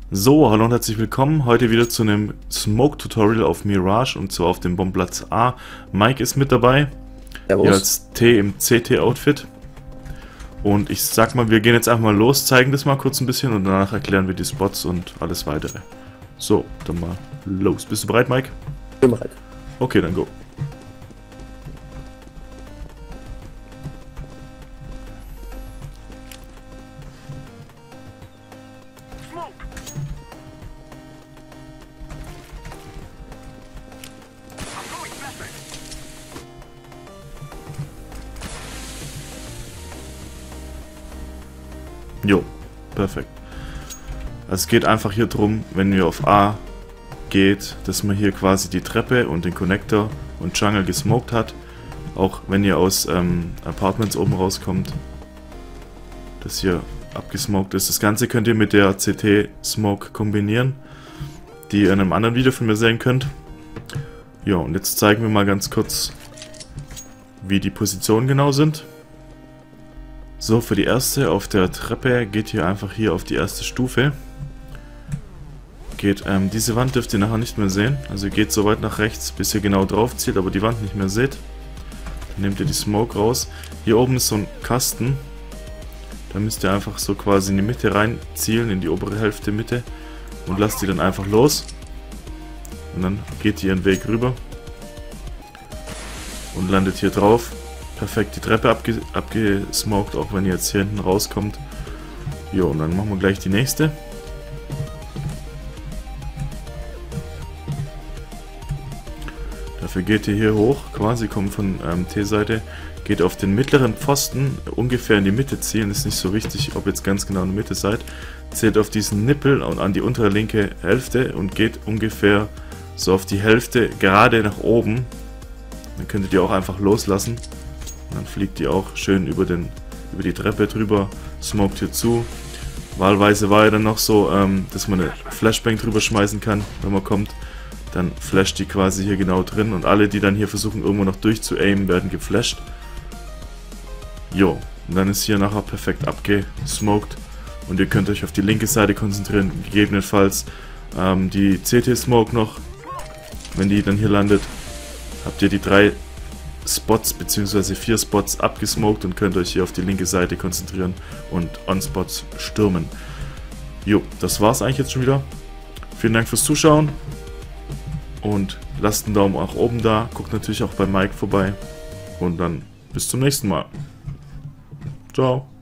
So, hallo und herzlich willkommen. Heute wieder zu einem Smoke-Tutorial auf Mirage und zwar auf dem Bombenplatz A. Mike ist mit dabei, Servus. hier als T im CT-Outfit. Und ich sag mal, wir gehen jetzt einfach mal los, zeigen das mal kurz ein bisschen und danach erklären wir die Spots und alles weitere. So, dann mal los. Bist du bereit, Mike? Bin bereit. Okay, dann go. Jo, perfekt. Also es geht einfach hier drum, wenn wir auf A geht, dass man hier quasi die Treppe und den Connector und Jungle gesmoked hat. Auch wenn ihr aus Apartments oben rauskommt, dass hier abgesmoked ist. Das Ganze könnt ihr mit der CT-Smoke kombinieren, die ihr in einem anderen Video von mir sehen könnt. Ja, und jetzt zeigen wir mal ganz kurz, wie die Positionen genau sind. So, für die erste auf der Treppe geht ihr einfach hier auf die erste Stufe. Diese Wand dürft ihr nachher nicht mehr sehen. Also ihr geht so weit nach rechts, bis ihr genau drauf zielt, aber die Wand nicht mehr seht. Dann nehmt ihr die Smoke raus. Hier oben ist so ein Kasten. Da müsst ihr einfach so quasi in die Mitte rein zielen, in die obere Hälfte Mitte. Und lasst die dann einfach los. Und dann geht ihr ihren Weg rüber. Und landet hier drauf. Perfekt die Treppe abgesmoked, auch wenn ihr jetzt hier hinten rauskommt. Jo, und dann machen wir gleich die nächste. Dafür geht ihr hier hoch, quasi kommt von T-Seite, geht auf den mittleren Pfosten, ungefähr in die Mitte zielen, ist nicht so wichtig, ob ihr jetzt ganz genau in der Mitte seid. Zählt auf diesen Nippel und an die untere linke Hälfte und geht ungefähr so auf die Hälfte gerade nach oben. Dann könntet ihr auch einfach loslassen. Und dann fliegt ihr auch schön über die Treppe drüber, smoked hier zu. Wahlweise war ja dann noch so, dass man eine Flashbang drüber schmeißen kann, wenn man kommt. Dann flasht die quasi hier genau drin und alle, die dann hier versuchen irgendwo noch durchzuaimen, werden geflasht. Jo, und dann ist hier nachher perfekt abgesmoked und ihr könnt euch auf die linke Seite konzentrieren, gegebenenfalls die CT-Smoke noch. Wenn die dann hier landet, habt ihr die 3 Spots bzw. 4 Spots abgesmoked und könnt euch hier auf die linke Seite konzentrieren und On-Spots stürmen. Jo, das war's eigentlich jetzt schon wieder. Vielen Dank fürs Zuschauen und lasst einen Daumen nach oben da. Guckt natürlich auch bei Mike vorbei und dann bis zum nächsten Mal. Ciao.